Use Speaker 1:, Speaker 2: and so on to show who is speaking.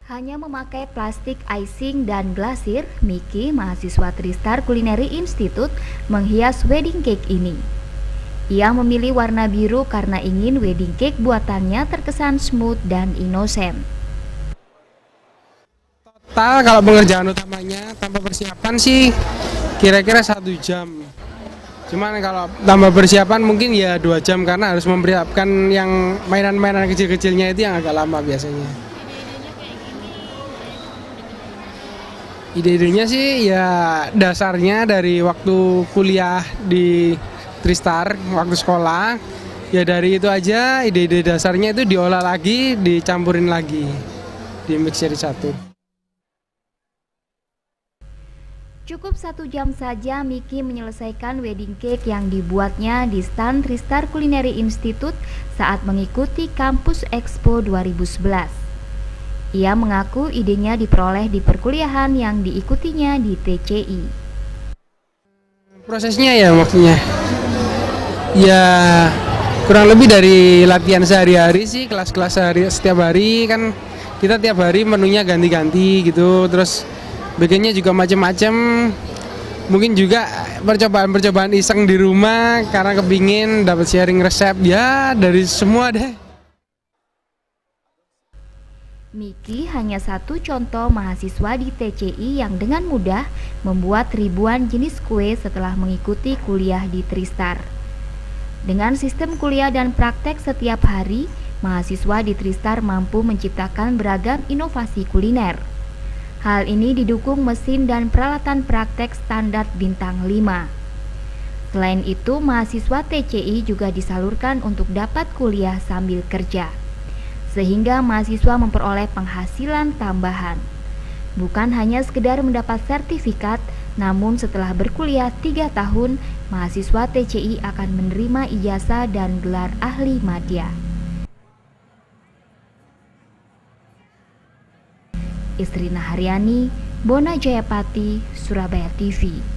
Speaker 1: Hanya memakai plastik icing dan glasir, Miki, mahasiswa Tristar Culinary Institute, menghias wedding cake ini. Ia memilih warna biru karena ingin wedding cake buatannya terkesan smooth dan inosen.
Speaker 2: Total kalau pengerjaan utamanya tanpa persiapan sih kira-kira 1 jam. Cuman kalau tambah persiapan mungkin ya 2 jam karena harus mempersiapkan yang mainan-mainan kecil-kecilnya itu yang agak lama biasanya. Ide-idenya sih ya dasarnya dari waktu kuliah di Tristar, waktu sekolah. Ya dari itu aja ide-ide dasarnya itu diolah lagi, dicampurin lagi, di mix jadi satu.
Speaker 1: Cukup 1 jam saja Miki menyelesaikan wedding cake yang dibuatnya di stand Tristar Culinary Institute saat mengikuti Kampus Expo 2011. Ia mengaku idenya diperoleh di perkuliahan yang diikutinya di TCI.
Speaker 2: Prosesnya ya maksudnya, ya kurang lebih dari latihan sehari-hari sih, kelas-kelas setiap hari kan kita tiap hari menunya ganti-ganti gitu, terus bikinnya juga macam-macam. Mungkin juga percobaan-percobaan iseng di rumah karena kepingin dapat sharing resep ya dari semua deh.
Speaker 1: Miki hanya satu contoh mahasiswa di TCI yang dengan mudah membuat ribuan jenis kue setelah mengikuti kuliah di Tristar. Dengan sistem kuliah dan praktek setiap hari, mahasiswa di Tristar mampu menciptakan beragam inovasi kuliner. Hal ini didukung mesin dan peralatan praktek standar bintang 5. Selain itu, mahasiswa TCI juga disalurkan untuk dapat kuliah sambil kerja, sehingga mahasiswa memperoleh penghasilan tambahan. Bukan hanya sekedar mendapat sertifikat, namun setelah berkuliah 3 tahun, mahasiswa TCI akan menerima ijazah dan gelar ahli madya. Istrina Haryani, Bona Jayapati, Surabaya TV.